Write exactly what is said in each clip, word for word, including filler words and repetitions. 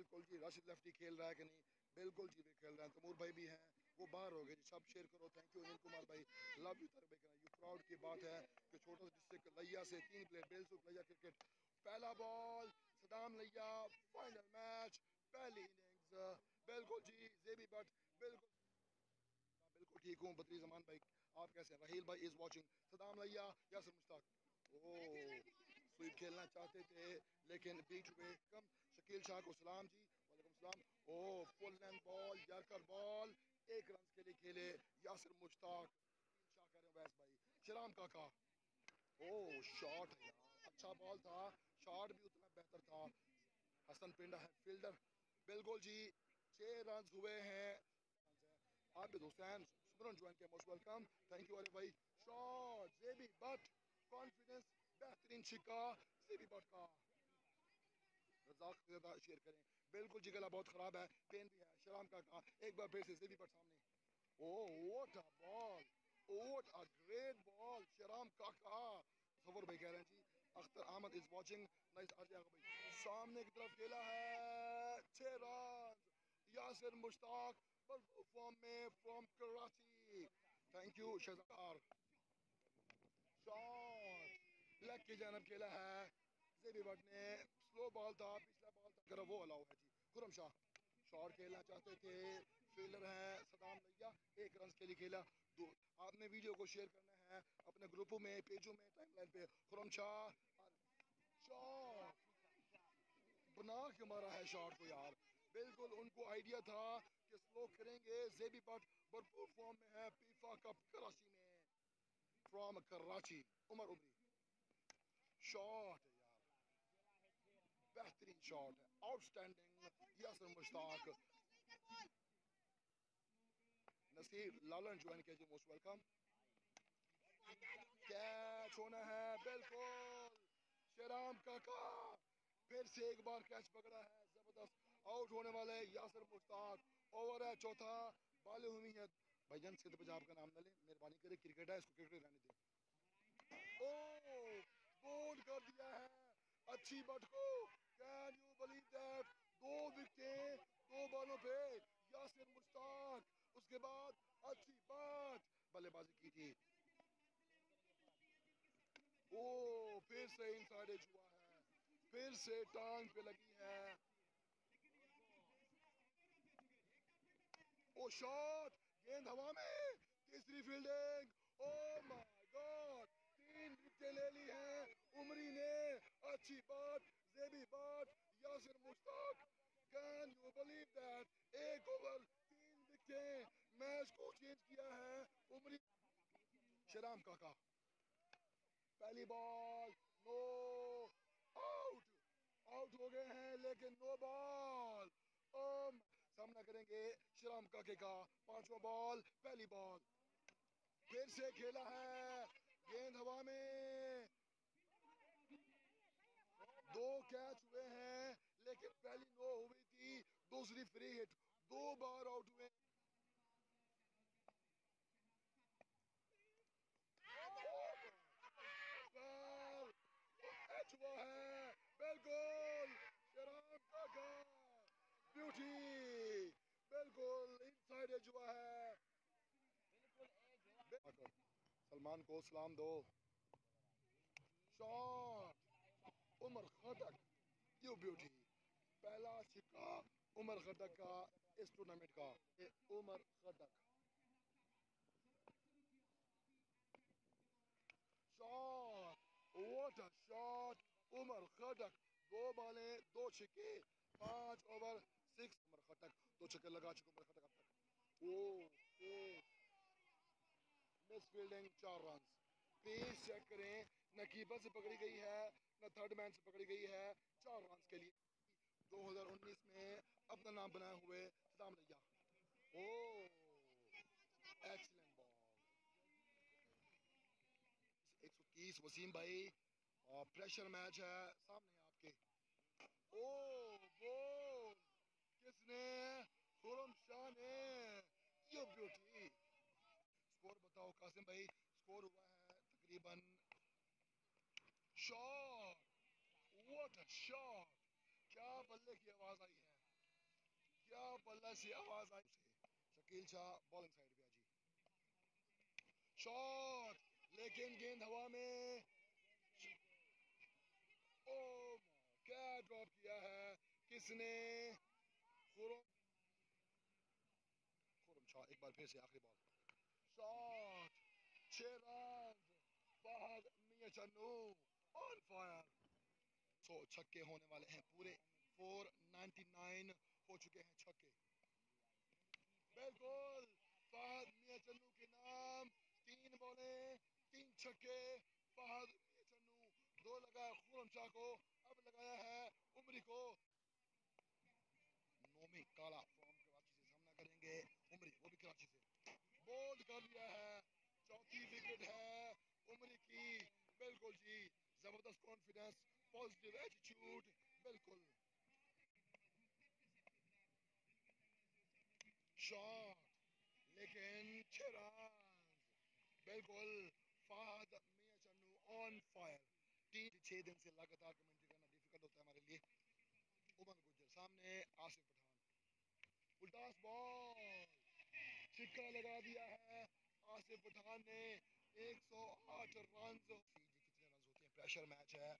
बिल्कुल जी। राशिद लेफ्टी खेल रहा है कि नहीं? बिल्कुल जी, वे खेल रहे हैं। तमूर भाई भी हैं, वो बाहर हो गए जी। सब शेयर करो। थैंक यू अनिल कुमार भाई, लव यू तारिक भाई। यू प्राउड की बात है कि छोटा सा डिस्ट्रिक्ट लिया से तीन प्लेयर बेलसुख लिया क्रिकेट। पहला बॉल सदाम लिया, फाइनल मैच, पहली इनिंग्स। बिल्कुल जी जेबी बट, बिल्कुल बिल्कुल ठीक हूँ। बदरी जमान भाई आप कैसे हैं? राहील भाई इज वाचिंग। सदाम लिया, यासिर मुश्ताक। ओह, स्वीप खेलना चाहते थे लेकिन बीच हुए कम। शकील शाह को सलाम जी। वालेकुम सलाम। Oh, full length ball, yorker ball, एक रन के लिए खेले यासिर मुश्ताक। शकील शाह कह रहे हैं वैस भाई। शराम काका, ओह शॉट है यार, अच्छा बॉल था, शॉट भी उतना बेहतर था। हसन पिंडा है फील्डर। बिल्कुल जी, छह रन हुए हैं। आबिद हुसैन सुमरन ज्वाइन किया, मोस्ट वेलकम, थैंक यू अरे भाई। शॉट जेबी बट, कॉन्फिडेंस, बेहतरीन छिक्का जेबी बट का। रजाक ज्यादा शेयर करें। बिल्कुल जी, गला बहुत खराब है, पेन भी है। शराम का कहा एक बार फिर से जेबी बट सामने। Oh what a ball, what a great ball. Sharam काका, सफर भाई कह रहे हैं जी। Akhtar Ahmed is watching, nice. आजा भाई सामने की तरफ खेला है, छह रन। यासिर मुश्ताक भरपूर फॉर्म में from Karachi, thank you Shahzar. Shot leg की जानब खेला है जेबी बट ने। स्लो बॉल था, पिछला बॉल था, कर वो अलाउ है जी। खुरम शाह शॉट खेलना चाहते थे, फील्डर है सदाम लिया, एक रन के लिए खेला। दो आपने वीडियो को शेयर करना है अपने ग्रुपों में, पेजों में, टाइमलाइन पे। खुरम शाह शॉट बना के मारा है शॉट को यार। बिल्कुल उनको आइडिया था कि स्लो करेंगे। जेबी बट भरपूर फॉर्म में है फीफा कप कराची में, फ्रॉम कराची। उमर उमरी शॉट है यार, बेहतरीन शॉट है, आउटस्टैंडिंग यासिर मुश्ताक। नसीर लालन ज्वाइन कीजिए, मोस्ट वेलकम। कैच होना है, बिल्कुल शेराम काका फिर से एक बार कैच पकड़ा है, जबरदस्त। आउट होने वाले यासिर मुश्ताक। ओवर है चौथा, बाले हुई है। भाईजान सिद्ध पंजाब का नाम न ले, मेहरबानी करे, क्रिकेट है, इसको क्रिकेट रहने दे। ओ बोल्ड कर दिया है अच्छी बट को, कैन यू बिलीव दैट। दो विकेटें दो बॉलों पे यासिर मुश्ताक। उसके बाद अच्छी बट बल्लेबाजी की थी। ओ फिर से इनसाइड एज हुआ है, फिर से टांग पे लगी है। ओ शॉट, गेंद हवा में, तीसरी फील्डिंग। ओ माय गॉड, तीन विकेट ले ली है उमरी ने। अच्छी बात, जेबी बात, Yasir Mushtaq. Can you believe that, एक ओवर तीन विकेट, मैच को चेंज किया है उमरी। शराम काका पहली बॉल, नो, आउट, आउट हो गए हैं लेकिन नो बॉल। ओम सामना करेंगे श्रीराम काके का। पांचवा बॉल, पहली बॉल, फिर से खेला है, गेंद हवा में। दो कैच हुए हैं लेकिन पहली नो हुई थी, दूसरी फ्री हिट, दो बार आउट हुए। कैच हुआ है, बिल्कुल शराब का ब्यूटी, बिल्कुल इनसाइड एज हुआ है। सलमान को सलाम दो। Shot Umar Khattak, you beauty, पहला सिक्का उमर खटक का इस टूर्नामेंट का। Umar Khattak shot, what a shot. Umar Khattak दो बालें दो छक्के, पांच ओवर सिक्स। उमर खटक दो छक्के लगा चुके उमर खटक अब तक। ओ मिस फील्डिंग, चार रन। पेस चेक करें, न कीपर से पकड़ी गई है न थर्ड मैन से पकड़ी गई है। चार रन के लिए दो हज़ार उन्नीस में अपना नाम बनाए हुए सदाम रैया। ओ एक्सीलेंट बॉल, एक सौ तीस वसीम भाई, और प्रेशर मैच है सामने आपके। ओ बोल किसने? खुरम शाह ने, ये ब्यूटी। स्कोर बताओ कासिम भाई। स्कोर हुआ है तकरीबन। शॉट, व्हाट अ शॉट, क्या बल्ले की आवाज आई है। क्या बल्ला सी आवाज आई से। शकील शाह बॉलिंग साइड पे जी, शॉट, लेकिन गेंद हवा में। ओ क्या ड्रॉप किया है किसने। खुरम खुरम शाह एक बार फिर से आखिरी बॉल, शॉट, छह run. Fahad Mian Channu on fire. सौ छक्के होने वाले हैं पूरे, चार सौ निन्यानवे हो चुके हैं छक्के। बिल्कुल फहद मियां चन्नू के नाम, तीन बॉले तीन छक्के। फहद मियां चन्नू, दो लगाया खुरम शाह को, अब लगाया है उमरी को। नोमी काला फ्रॉम कराची से सामना करेंगे उमरी, वो भी कराची से। बोल्ड कर दिया है, चौथी विकेट है उमरी की। बिल्कुल जी, जबरदस्त कॉन्फिडेंस, पॉजिटिव एटीट्यूड। बिल्कुल शॉट, लेकिन छह रन। बिल्कुल फहद मियां चन्नू ऑन फायर। तीन छह दिन से लगातार कमेंट्री करना डिफिकल्ट होता है हमारे लिए। उमर गुज्जर सामने, आसिफ पठान, उल्टास बॉल, छिक्का लगा दिया है आसिफ पठान ने। एक सौ आठ रन। कितने रन होते हैं, प्रेशर मैच है।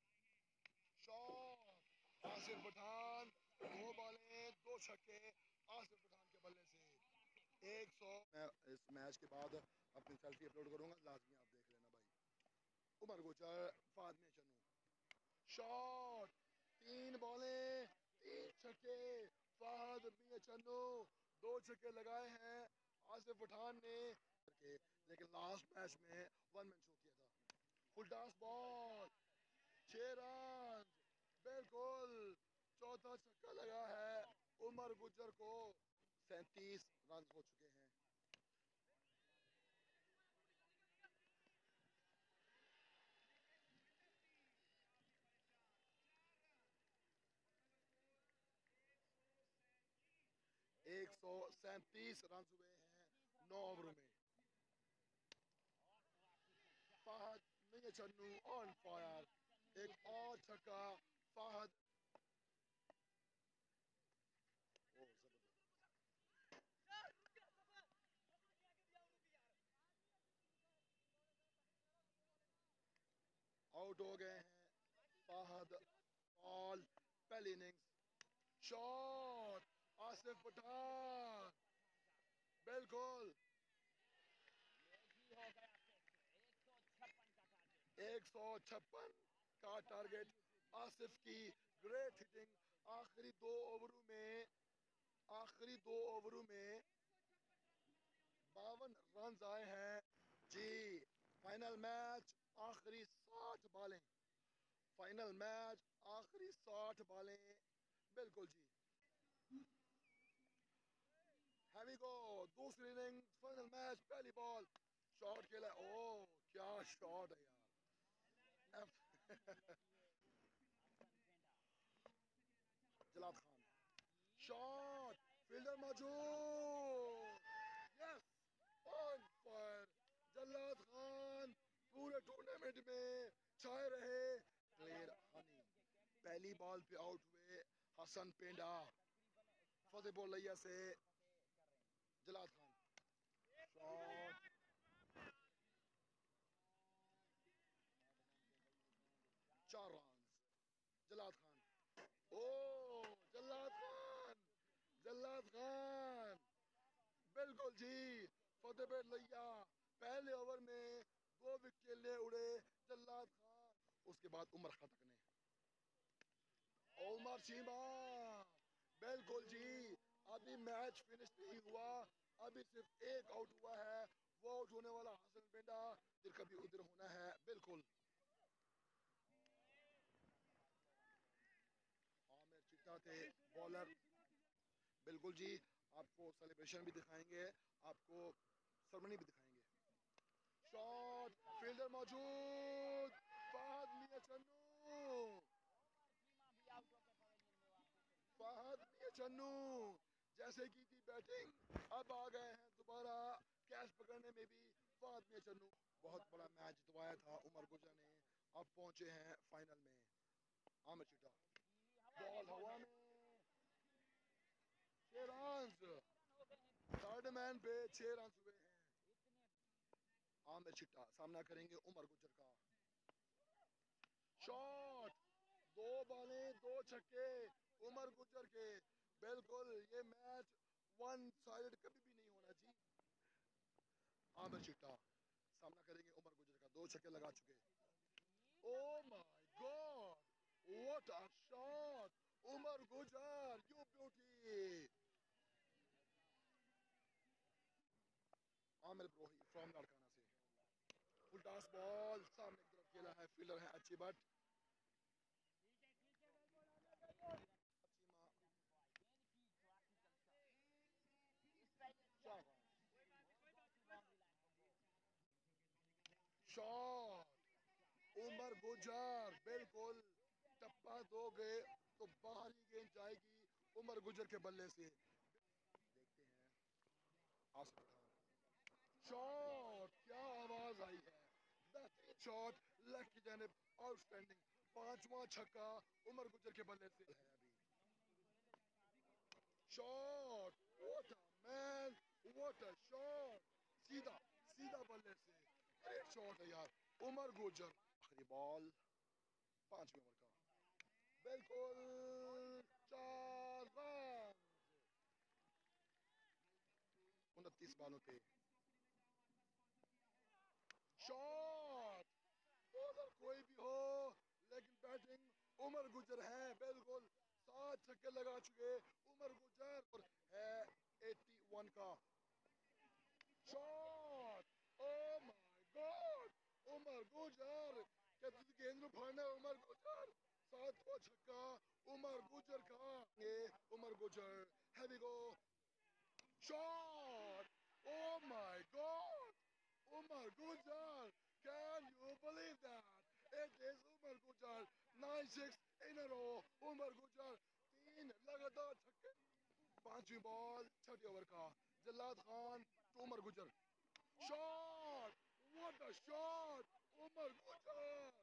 शॉट, आसिफ पठान, दो बॉलें दो छक्के आसिफ पठान के बल्ले से। एक सौ। मैं इस मैच के बाद अपनी सेल्फी अपलोड करूंगा, लाजमी आप देख लेना भाई। उमर गुजर, फहद मियां चन्नू, शॉट, तीन बॉलें तीन छक्के। फहद मियां चन्नू दो छक्के लगाए हैं आसिफ पठान ने, लेकिन लास्ट मैच में वन मैन शो किया था। फुल टॉस बॉल, छह रन। बिल्कुल चौथा छक्का लगा है उमर गुज्जर को। सैंतीस रन हो चुके हैं। एक सौ सैंतीस रन हुए हैं नौ ओवरों में। फहद मियां चन्नू ऑन फायर, एक और छक्का फहद। ओ जबरदस्त, आउट हो गए हैं फहद। बॉल, पहली इनिंग्स, शॉट, आसिफ पठान। बिल्कुल एक सौ छप्पन का टारगेट आसिफ की। ग्रेट हिटिंग, आखिरी दो ओवरों में, आखिरी दो ओवरों में बावन रन आए हैं जी। फाइनल मैच, आखिरी साठ बालें, फाइनल मैच आखिरी साठ बालें। बिल्कुल जी, here we go, दूसरी इनिंग, फाइनल मैच, पहली बॉल, शॉट खेला। ओ क्या शॉट है यार। जलाद खान, शॉट, फील्डर मौजूद, yes, on fire. Jallad Khan पूरे टूर्नामेंट में छाए रहे। क्लियर हनी, पहली बॉल पे आउट हुए हसन पेंडा। फतेहपुर लैया से जलाद खान, शॉट, चार रन। जलाद खान, ओ जल्लाद खान, जल्लाद खान। बिल्कुल जी, फतेहपुर लैया पहले ओवर में दो विकेट ले उड़े जल्लाद खान। उसके बाद उमर खटक ने, उमर चीमा। बिल्कुल जी, अभी मैच फिनिश नहीं हुआ, अभी सिर्फ एक आउट हुआ है, वो आउट होने वाला हसन पेंडा, फिर कभी उधर होना है। बिल्कुल आमिर चिट्टा थे बॉलर। बिल्कुल जी, आपको सेलिब्रेशन भी दिखाएंगे, आपको सरमनी भी दिखाएंगे। शॉट, फील्डर मौजूद, फहद मियां चन्नू, फहद मियां चन्नू जैसे की थी बैटिंग, अब आ गए हैं दोबारा कैच पकड़ने में भी फहद मियां चन्नू। बहुत बड़ा मैच जितवाया था उमर गुजर ने, अब पहुंचे हैं फाइनल में। आमिर चिट्टा, बॉल हवा में, मैन पे छह रन हुए हैं। आमिर चिट्टा सामना करेंगे उमर गुजर का। शॉट, दो बॉलें दो छक्के उमर गुजर के। बिल्कुल ये मैच वन साइड कभी भी नहीं होना जी। आमिर चिट्टा सामना करेंगे उमर गुजर का, दो छक्के लगा चुके। Oh my god, what a shot, Umar Gujjar you beauty. Aamir Brohi from Larkana से, फुल टॉस बॉल सामने की तरफ खेला है, फील्डर है अच्छी बट शॉट उमर गुजर बिल्कुल टप्पा दो गए तो बाहर ही गेंद जाएगी उमर गुजर के बल्ले से। देखते हैं आसिफ खान, शॉट क्या आवाज आई है, बेहतरीन शॉट लेग की जानिब, आउटस्टैंडिंग, पांचवा छक्का उमर गुजर के बल्ले से है अभी। Shot, what a man, what a shot, सीधा सीधा बल्ले से, ग्रेट शॉट है यार उमर गुजर। आखिरी बॉल पांचवें ओवर का, बिल्कुल चार रन उनतीस बॉलों पे। शॉट, बॉलर कोई भी हो लेकिन बैटिंग उमर गुजर है, बिल्कुल सात छक्के लगा चुके उमर गुजर और है इक्यासी का। Shot, oh my god, Umar Gujjar क्या गेंद में फाड़ना उमर गुजर, सातवां छक्का उमर गुजर का। ये Umar Gujjar, have a go, shot, oh my god, Umar Gujar, can you believe that? It is Umar Gujar, nine six in a row, Umar Gujar, तीन लगातार छक्के। पांचवी बॉल छठे ओवर का, जल्लाद Khan to Umar Gujjar, shot, what a shot, Umar Gujar,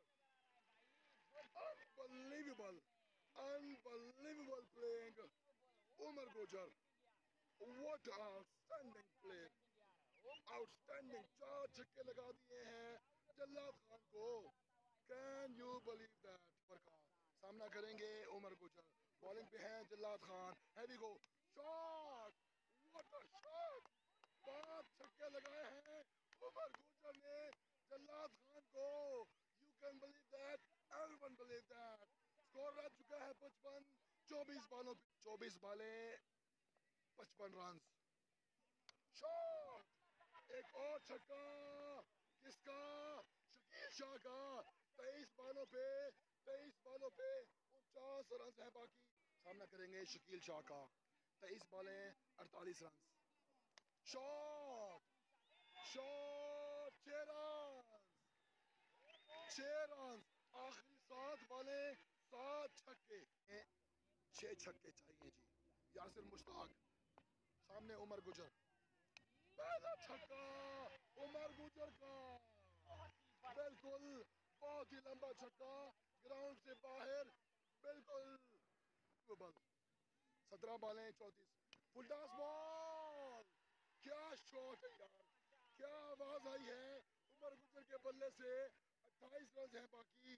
unbelievable, unbelievable playing, Umar Gujar, what a outstanding play, outstanding, चार छक्के लगा दिए हैं जल्लाद खान को, कैन यू बिलीव दैट। पर का सामना करेंगे उमर गुजर, बॉलिंग पे हैं Jallad Khan, have a go, shot, what a shot, पांच छक्के लगाए हैं उमर गुजर ने जल्लाद खान को, you can believe that, everyone believe that. Score रह चुका है पचपन, चौबीस बॉलों पे चौबीस बॉलें पचपन रन। शॉट, एक और छक्का, किसका, शकील शाह का, तेईस बॉलों पे तेईस बॉलों पे उनचास रन हैं बाकी। सामना करेंगे शकील शाह का, तेईस बॉलें अड़तालीस रन। शॉट, शॉट, छह रन, छह रन, आखिरी सात बॉलें सात छक्के, छह छक्के चाहिए जी। यासिर मुश्ताक, सामने उमर गुजर, पहला छक्का उमर गुजर का, बिल्कुल बहुत ही लंबा छक्का, ग्राउंड से बाहर, बिल्कुल सत्रह बॉलें चौंतीस, फुल टॉस बॉल, क्या शॉट है यार, क्या आवाज आई है उमर गुजर के बल्ले से। अट्ठाईस रन हैं बाकी।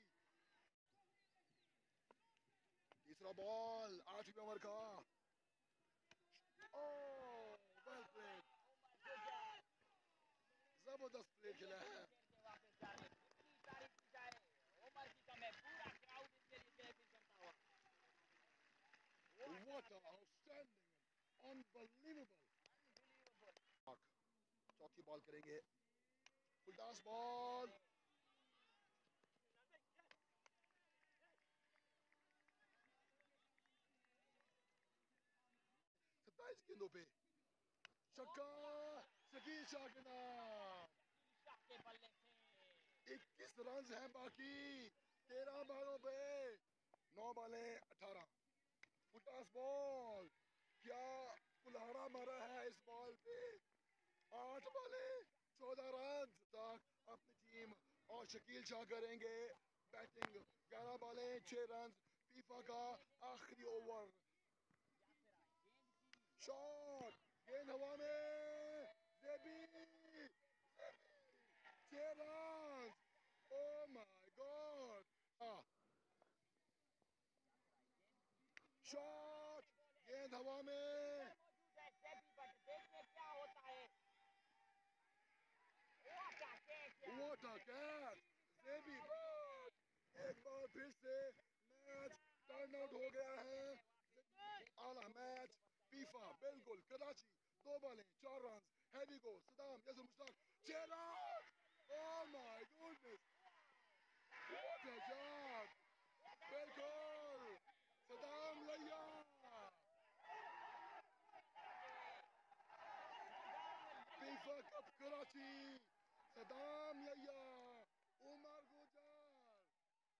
तीसरा बॉल आठवीं ओवर का, ओह वेल प्लेड, जबरदस्त प्ले खेला है। What an outstanding, unbelievable. चौथी बॉल करेंगे, फुल टॉस बॉल, सत्ताईस गेंदों पे छक्का, शकील शाह के नाम, इक्कीस रन हैं बाकी, तेरह बॉलों पे, नौ बॉलें अठारह, फुल टॉस बॉल, क्या कुल्हाड़ा मारा है इस बॉल पे, आठ बॉलें चौदह रन तक अपनी टीम और शकील शाह करेंगे बैटिंग, ग्यारह बॉलें छह रन, फीफा का आखिरी ओवर। शॉट, गेंद हवा में, गेंद हवा में, व्हाट अ कैच, जेबी एक बार फिर से मैच टर्न आउट हो गया है। आला मैच फीफा बिल्कुल कराची, दो बॉलें चार run, have a go Saddam yes Mushtaq छह run, oh my goodness what a shot, बिल्कुल सदाम लैया, फीफा कप कराची, सदाम